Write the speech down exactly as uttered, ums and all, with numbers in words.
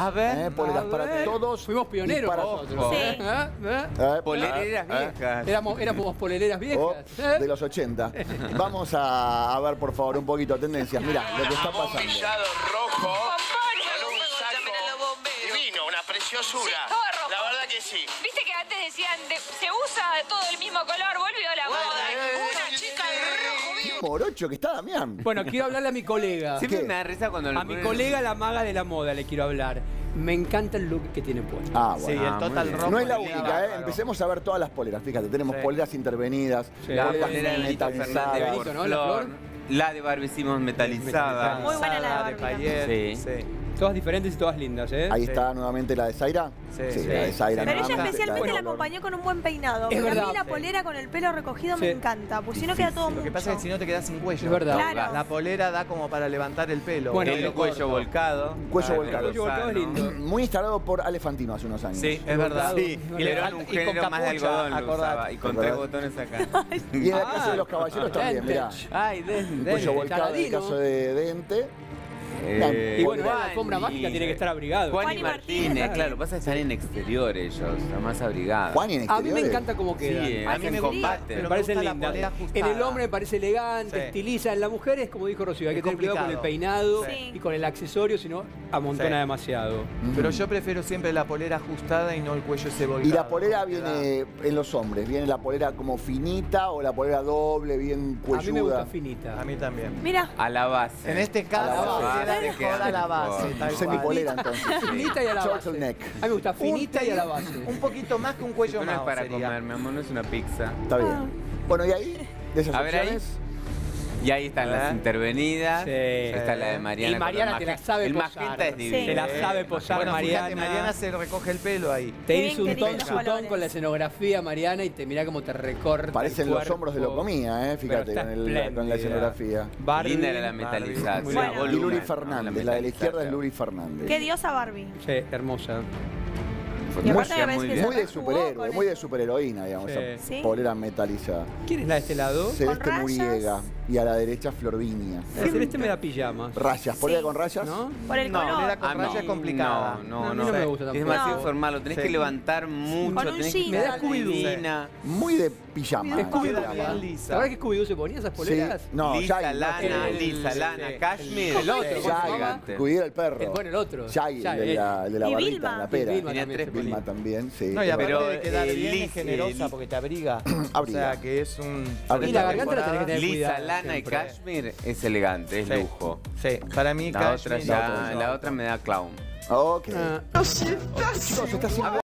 A ver. Eh, poleras a para ver. todos. Fuimos pioneros y para nosotros. todos. Sí. ¿Eh? ¿Eh? Eh, Polereras eh, viejas. Éramos, éramos poleleras viejas. Oh, ¿Eh? de los ochenta. Vamos a, a ver, por favor, un poquito de tendencias. Mira lo que está pasando. Bombillado rojo. Con un saco divino, una preciosura. Sí, todo rojo. La verdad que sí. Viste que antes decían, de- se usa todo el mismo color, volvió la moda. Una chica de rojo Qué vivo. morocho que está Damián. Bueno, quiero hablarle a mi colega. Siempre ¿Qué? me da risa cuando lo A mi ponen- colega, la maga de la moda, le quiero hablar. Me encanta el look que tiene puesto. Ah, Sí, bueno. Ah, el total muy bien. rojo. No es la le queda única, ¿eh? bárbaro. Empecemos a ver todas las poleras. Fíjate, tenemos Sí. poleras intervenidas, Sí. La poleras polera de Benito metalizadas. Fernández Benito, por ¿no? La Flor. flor. La de Barbie Simmons metalizada. Metalizada, Muy buena la de de Barbie Payet. Sí. Sí. Todas diferentes y todas lindas, ¿eh? Ahí Sí. está nuevamente la de Zaira. Sí, Sí, sí. la de Zaira. Pero Pero ella nuevamente, especialmente de la color. acompañó con un buen peinado. Es Porque a verdad. mí la Sí. polera con el pelo recogido Sí. me encanta, pues si no queda todo Lo mucho. que pasa es que si no te quedas sin cuello. Es verdad. Claro. La polera da como para levantar el pelo. Bueno, El lo cuello corto. volcado. Cuello Ah, volcado. El cuello volcado es sano. lindo. Muy instalado por Ale Fantino hace unos años. Sí, es verdad. Sí, Y y le le falta- un y con género más de capucha, algodón lo acordate. usaba, y con ¿Verdad? tres botones acá. Y en el Ah, caso de los caballeros también, mirá. Ay, de, de, Cuello volcado en el Saladino. caso de Dente. Eh, Y bueno, la Juan alfombra y- mágica tiene que estar abrigado. Juan Juan y y Martínez, Martínez claro, pasa que están en exterior ellos, están más abrigados. Juan y en A mí me exteriores. encanta cómo Sí, quedan. eh, A mí hacen me gusta, combate. pero Me parecen gusta la lindas. polera En ajustada. el hombre me parece elegante, Sí. estiliza. En la mujer es como dijo Rocío, hay que Es tener cuidado con el complicado. peinado Sí. y con el accesorio, si no amontona Sí. demasiado. Ujú. Pero yo prefiero siempre la polera ajustada y no el cuello ese volcado. Y la polera porque da- viene en los hombres. Viene la polera como finita o la polera doble, bien A mí me gusta cuelluda. finita. A mí también. Mira, A la base. En este caso, A la la base. polera Te mejor queda a la base. mejor. tal cual. Semipolera entonces. Finita y a la base. Turtleneck. A mí me gusta finita y a la base. Un poquito más que un cuello Esto no es más. para sería. comer, mi amor, no es una pizza. Está bien. Bueno, y ahí, de esas A ver, ahí. opciones, Y ahí están ¿Eh? las intervenidas. Sí. Está la de Mariana. Y Mariana con te el la sabe El posar. magenta es Sí. divino. Te la sabe posar Bueno, fíjate, Mariana. Mariana se recoge el pelo ahí. Te Qué hizo bien un que ton elige su los ton colores. con la escenografía, Mariana, y te mira cómo te recorta. parecen el los hombros de lo cuerpo. comía, eh, fíjate, Pero está con, el- con la espléndida. escenografía. Barbie. Linda era la metalizada. Muy sí, buena. Y volumen, Luri ¿no? Fernández, la de la izquierda es Luri Fernández. qué diosa Barbie. Sí, hermosa. Y aparte Muy me parece muy que bien. Muy de se jugó superhéroe, con muy de eso. superheroína, digamos, Sí. esa Sí. polera metalizada. ¿Quién es la de este lado? Celeste rayas. Muriega y a la derecha Florvinia. La celeste me da pijamas. Rayas, polera Sí. con rayas. ¿No? Por el No, color. polera con A mí rayas complicada. No, No, a no, mí no. no me gusta Es tampoco. demasiado No. formal, lo tenés Sí. que levantar mucho. Con un tenés jean, que Me da dale. Scooby-Doo. Fina, Muy de pijama. Es Scooby-Doo. Queda bien ¿La lisa. verdad que Scooby-Doo se ponía esas Sí. poleras? No, lisa, Shaggy, lana, el- lisa, sí. lana, cashmere. El otro, Sí, ¿cómo se Shaggy, llama? gigante. Cuidar el perro. El- bueno, el otro. Shaggy, el Shaggy, de la, el de la Y barbita Vilma. en la pera. Vilma Tenía también tres se ponía. Vilma también, sí. No, y es aparte Pero, de quedar eh, bien, lis- es generosa eh, porque te abriga. Abriga. O sea, que es un... Abriga. Y la garganta la tenés que tener Lisa, cuidado lana y siempre. cashmere es elegante, es Sí. lujo. Sí, para mí La otra cashmere- ya, no, la otra me da clown. Ok. Ah. Chicos, está haciendo